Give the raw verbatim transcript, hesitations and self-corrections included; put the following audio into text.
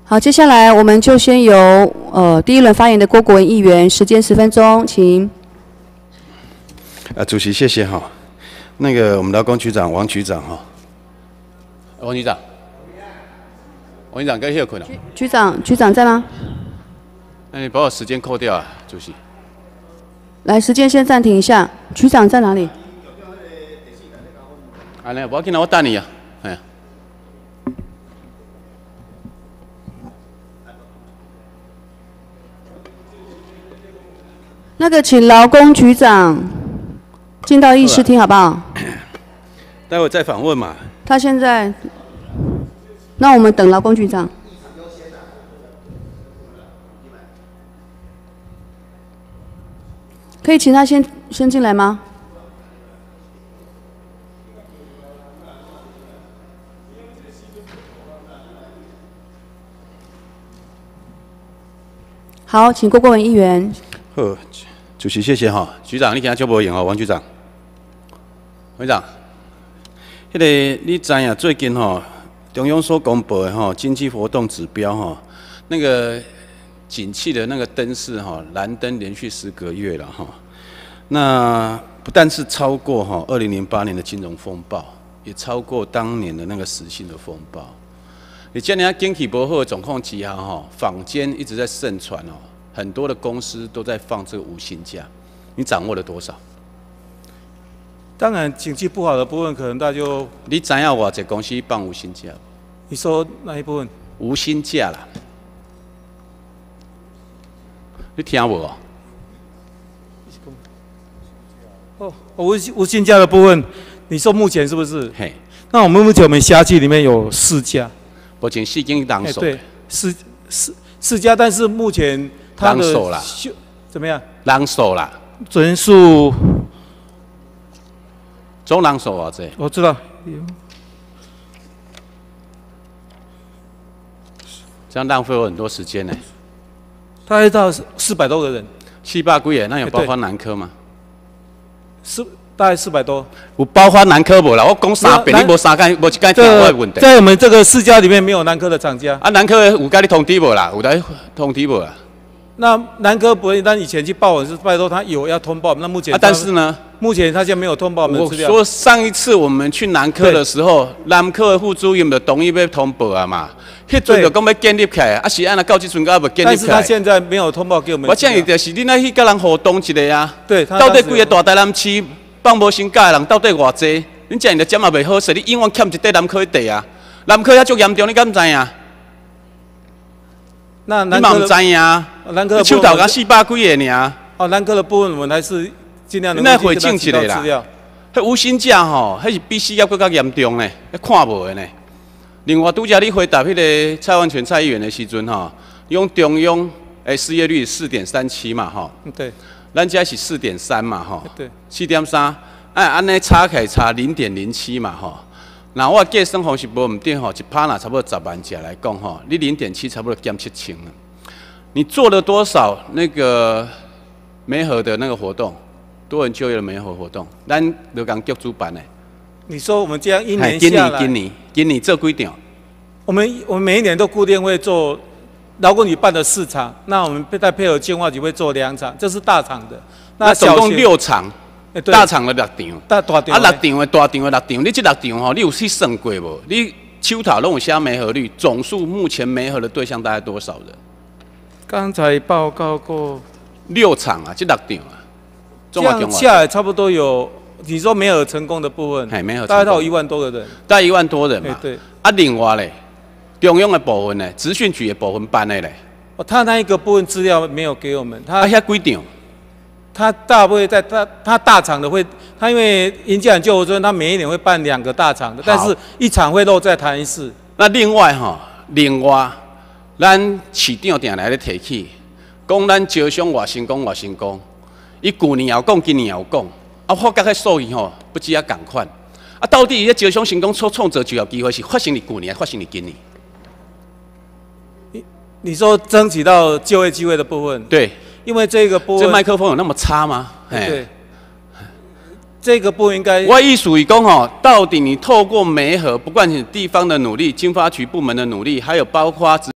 好，接下来我们就先由呃第一轮发言的郭国文议员，时间十分钟，请。 啊，主席，谢谢哈。那个我们劳工局长王局长哈，王局长，王局长该休困了。 局长，局长在吗？ 那你把我时间扣掉啊，主席。 来，时间先暂停一下。局长在哪里？ 啊，那不要紧啦，我等你啊。哎呀。 那个，请劳工局长进到议事厅，好不好？ 待会再访问嘛。 他现在，那我们等劳工局长。可以请他先先进来吗？好，请郭国文议员。 好，主席谢谢哈，局长你今日就无用哦，王局长。王局长，迄、那个你知影最近吼，中央所公布的吼经济活动指标吼，那个景气的那个灯是哈蓝灯连续十个月了哈。那不但是超过哈二零零八年的金融风暴，也超过当年的那个实性的风暴。你今年经济不好的状况之下哈，坊间一直在盛传哦。 很多的公司都在放这个无薪假，你掌握了多少？ 当然，经济不好的部分可能大家就你知影偌济公司放无薪假？ 你说哪一部分？ 无薪假啦，你听无？ 哦，无无薪假的部分，你说目前是不是？ 嘿， 那我们目前我们辖区里面有四家， 目前四间人手。 对，四四四家，但是目前。 人手啦， 怎么样？ 人手啦， 人数总人手啊，这我知道。 这样浪费我很多时间呢。 大概到四百多个人， 四百几个，那有包括南科吗？ 四大概四百多。 有包括南科无啦？我讲三遍，你无三间，无一间听我的问题。 在我们这个四家里面没有南科的厂家。 啊，南科有甲你通知无啦？有来通知无啦？ 那南科不会，但以前去报我是拜托他有要通报，那目前啊，但是呢， 目前他现在没有通报我们的资料。 我说上一次我们去南科的时候，南科的副主任就同意要通报啊嘛，迄阵就讲要建立起来，啊是安那到这阵才要建立起来。 但是他现在没有通报给我们。 我建议就是你那去跟人互动一下啊， 对， 到底几个大台南市放无薪假的人到底偌济？恁这样就占也袂好势，你永远欠一块南科一地啊，南科遐足严重，你敢唔知影？ 那你嘛唔知影？ 南科手头甲四百几个尔。 哦，南科的部分我们还是尽量能够回正一下啦。迄无薪假吼，迄是比失业更加严重呢，迄看无的呢。另外，拄则你回答迄个蔡万全蔡议员的时阵吼，用中央诶失业率四点三七嘛吼。 对。 咱家是四点三嘛吼。 对。 四点三，哎，安尼差起来差零点零七嘛吼。 那我计算方式无唔对吼，一趴那差不多十万只来讲吼，你零点七差不多减七千了。你做了多少那个媒合的那个活动，多人就业的媒合活动，咱就讲局主办的。 你说我们这样一年下来， 今年今年今年做几场？ 我们我们每一年都固定会做，劳工局办的四场，那我们再配合建化局会做两场，这是大场的。 那总共六场。 大场的六场， 大大场啊六场的大场的六场，你这六场吼，你有去算过无？你手头拢有写媒合率，总数目前媒合的对象大概多少人？ 刚才报告过六场啊，这六场啊， 这样下来差不多有，你说媒合成功的部分， 哎，媒合大概都有一万多个人， 大概一万多人嘛。 对。 啊，另外咧，中央的部分呢，资讯局的部分办的咧。 哦，他那一个部分资料没有给我们，他啊，遐几场？ 他大部分在他他大场的会，他因为营建救护村，他每一年会办两个大场的，但是一场会落在台南市。 那另外哈，另外，咱市长定来咧提起，讲咱招商偌成功偌成功，伊旧年也有讲，今年也有讲，啊，发觉迄数据吼，不止啊共款。啊，到底伊招商成功创创造就业机会是发生伫旧年，还是发生伫今年？ 你你说争取到就业机会的部分？ 对。 因为这个部分， 这麦克风有那么差吗？ 对，这个不应该。 我意思是讲吼，到底你透过媒合，不管是地方的努力、经发局部门的努力，还有包括。